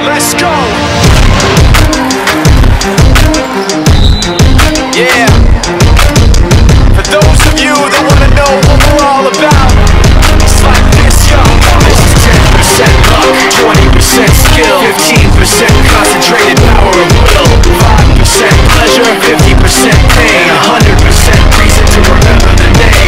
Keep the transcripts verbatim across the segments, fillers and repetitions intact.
Let's go. Yeah. For those of you that wanna know what we're all about, it's like this, yo. This is ten percent luck, twenty percent skill, fifteen percent concentrated power of will, five percent pleasure, fifty percent pain, one hundred percent reason to remember the name.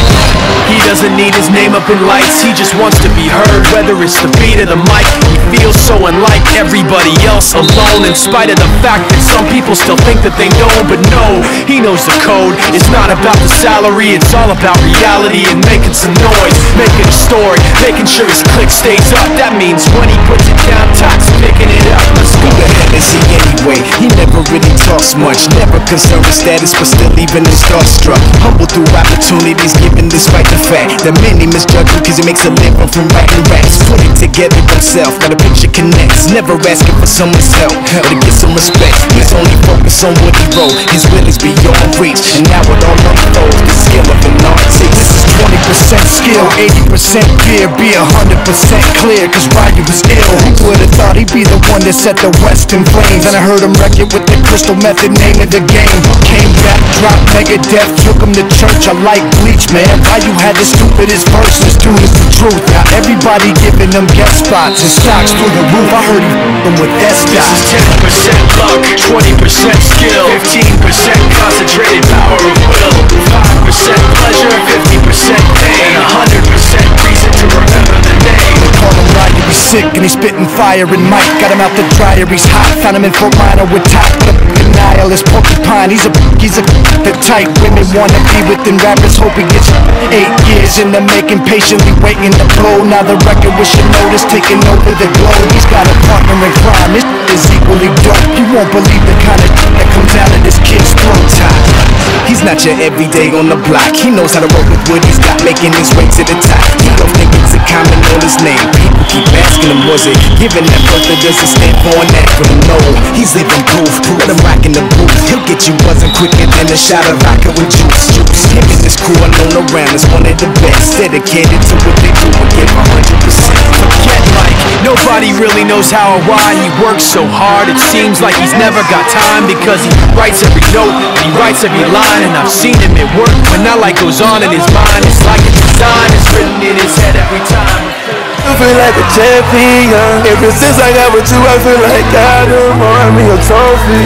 He doesn't need his name up in lights, he just wants to be heard. Whether it's the beat of the mic, he feels so unlike everybody else, alone. In spite of the fact that some people still think that they know him, but no, he knows the code. It's not about the salary, it's all about reality and making some noise, making a story, making sure his click stays up. That means when he puts it down, Todd's picking it up. Let's go. Who the hell is he anyway? He never really talks much, never concerned with status, but still even him starstruck. Humble through opportunities, given despite the fact that many misjudge him cause he makes a living from writing raps. Put it together himself, now the picture connects. Never asking for someone's help or to get some respect. He's only focused on what he wrote. His will is beyond reach, and now it all unfolds. The skill of an artist. This is twenty percent skill, eighty percent fear, be one hundred percent clear, cause Ryu was ill. Who would've thought he'd be the one that set the West in flames? And I heard him wreck it with the crystal method, name of the game. Came back, dropped Megadeth, took him to church. I like Bleach, man. Ryu had the stupidest verses, dude, it's the truth. Now everybody giving them guest spots and stocks through the roof. I heard he f***ing with S. This is ten percent luck, twenty percent skill, fifteen percent concentrated power of will, five percent pleasure, fifty percent pain, one hundred percent reason to remember the name. They call him Ryu, he's sick and he's spitting fire and Mike got him out the dryer, he's hot. Found him in Fort Minor with top, the nihilist porcupine. He's a he's a the type women wanna be within rappers. Hope he gets eight years in the making, patiently waiting to blow. Now the record with your notice taking over the globe. He's got a partner in crime, this is equally dope. You won't believe the kind of that comes out of this kid's throat. He's not your everyday on the block. He knows how to roll with what he's got, making his way to the top. He don't think it's a comment on his name. People keep asking him, was it given that birth that doesn't stand for an acronym? No, he's living proof. Let him rock in the booth. He'll get you buzzing quicker than a shot of vodka with juice. Juice. Him and his crew are known around as one of the best, dedicated to what they do and give one hundred percent. Forget Mike, nobody really knows how or why he works so hard. It seems like he's never got time because he writes every note and he writes every line. And I've seen him at work when that light goes on in his mind. It's like a design is written in his head every time. I feel like a champion. Ever since I got with you, I feel like I don't want me a trophy.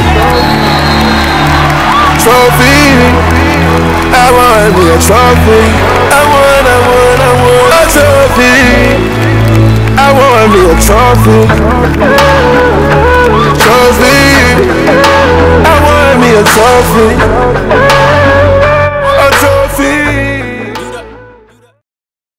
Trophy. I want me a trophy. I want, I want, I want a trophy. I want me a trophy. Trophy. I want me a trophy.